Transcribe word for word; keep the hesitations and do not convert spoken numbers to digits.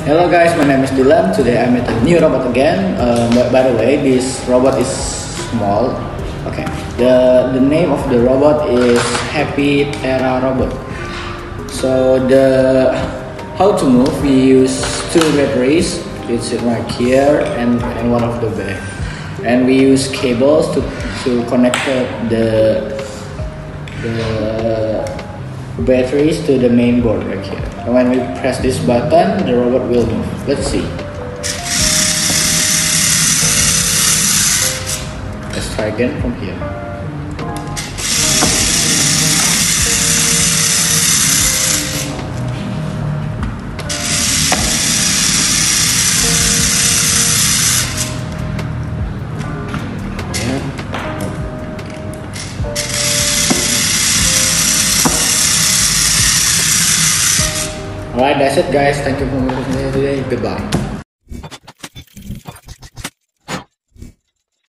Hello guys, my name is Dylan. Today I'm at a new robot again. Uh, but by the way, this robot is small. Okay, the the name of the robot is Happy TeraRobot. So the how to move, we use two batteries. It's right here and, and one of the back, and we use cables to to connect the the batteries to the main board right here. And when we press this button, the robot will move. Let's see. Let's try again from here. Alright, that's it guys. Thank you for watching today. Goodbye.